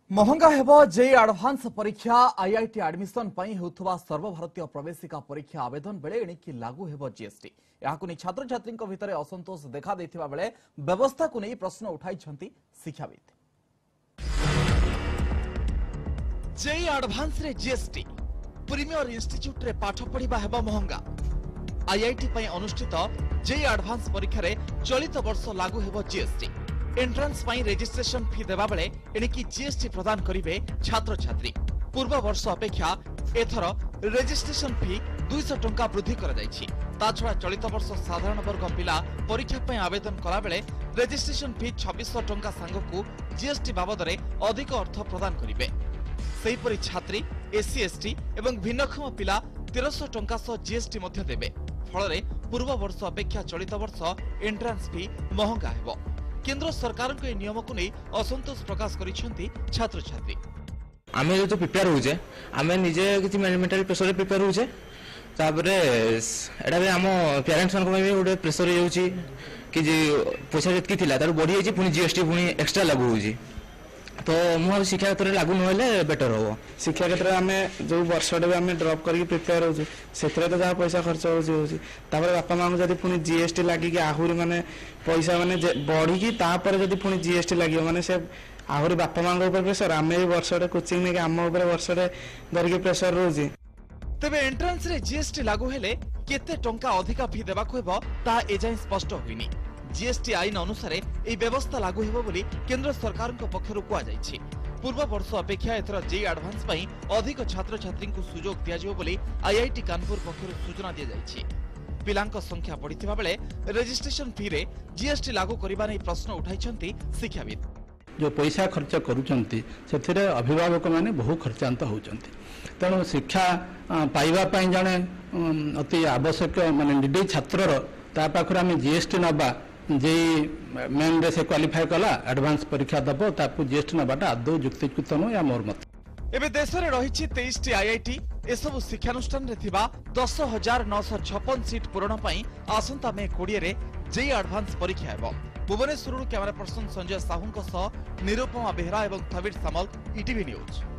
महंगा हेबो JEE advance परीक्षा आईआईटी एडमिशन पई होथुवा सर्वभारतीय प्रवेशिका परीक्षा आवेदन बेले एणिकी लागू हेबो जीएसटी याकु नै छात्र छात्रीक भितरे असंतोष देखा दैथिबा बेले व्यवस्था को नै प्रश्न उठाइछंती शिक्षाविद। जेई एडवांस रे जीएसटी प्रीमियर इंस्टीट्यूट रे पाठ पढिबा हेबो महंगा। आईआईटी पई अनुष्ठित जेई एडवांस परीक्षा रे चलित वर्ष लागू हेबो जीएसटी। एंट्रांस पाई रजिस्ट्रेशन फी देबा बेले एणिकी जीएसटी प्रदान करिवे छात्र छात्री। पूर्व वर्ष अपेक्षा एथर रजिस्ट्रेशन फी 200 टंका वृद्धि करा जायछि। ता छडा चलित वर्ष साधारण वर्ग पिला परीक्षा पई आवेदन कला बेले रजिस्ट्रेशन फी 2600 टंका संगकु जीएसटी बाबद रे अधिक अर्थ प्रदान करिवे। सेहिपरि छात्री एससी एसटी एवं भिन्नक्षम पिला 1300 टंका सह जीएसटी मध्ये देबे। फलरे पूर्व वर्ष अपेक्षा चलित वर्ष एंट्रांस फी महंगा हेबो। केंद्र सरकार के नियम को नहीं असंतोष प्रकाश करिसेंती छात्र छात्री। आमे जो प्रिपेयर होजे आमे निजे किछि मेंटल प्रेशर प्रिपेयर होजे ताबरे एडा बे हमो पेरेंट्स को भी ओडे प्रेशर होउची कि जे पैसा जतकी थिला तार बढ़ी जाई पुनी जीएसटी पुनी एक्स्ट्रा लागू होउची तो मु शिक्षा क्षेत्र लागू नहले बेटर हो। शिक्षा क्षेत्र में जो वर्षटे भी आम ड्रप करके प्रिपेयर हो तो जहाँ पैसा खर्च होची तापर बापा माँ को जब पुणी जीएसटी लगिकी आहुरी माने पैसा माने बढ़ी तापर जब पुणी जीएसटी लगे माने से आहुरी बापा माँ ऊपर प्रेसर आम वर्षटे कोचिंग नहीं आम ऊपर वर्षटे धरिकी प्रेसर रोची। तेबे एंट्रांस रे जीएसटी लागू हेले केते टंका अधिका फी देबाको हेबो ता एजाय स्पष्ट होइनी। जीएसटी आईन अनुसार यह व्यवस्था लागू हेबो बोली केंद्र सरकार पक्षरु कुआ जायछि। पूर्व वर्ष अपेक्षा एथर जेई एडवांस पई अधिक छात्र छात्री को सुजोग दिया जिवो बोली आईआईटी कानपुर पक्षरु सूचना दिया जायछि। पिलांक संख्या बढ़िथिबा बेले रजिस्ट्रेशन फी रे जीएसटी लागू करिबा नै प्रश्न उठाइछंती शिक्षाविद। जो पैसा खर्च करूचंती सेथिरे अभिभावक माने बहु खर्चांत होउचंती तेणु शिक्षा पाइबा पई जणे अति आवश्यक माने निडे छात्रर ता पाखर आमे जीएसटी नबा जेई मेन रे से क्वालिफाई कला एडवांस परीक्षा दबो तापु जीएसटी नबाटा आदौ युक्तियुक्त न या मोर मत। एबे देश रे रहिछि 23 टी आईआईटी एसबु शिक्षानुष्ठान रे थिबा 10,956 सीट पूरण पई आसंता मे 20 रे जेई एडवांस परीक्षा हेबो। भुवनेश्वर कैमरा पर्सन संजय साहू निरुपमा बेहरा और थविर सामल ETV न्यूज।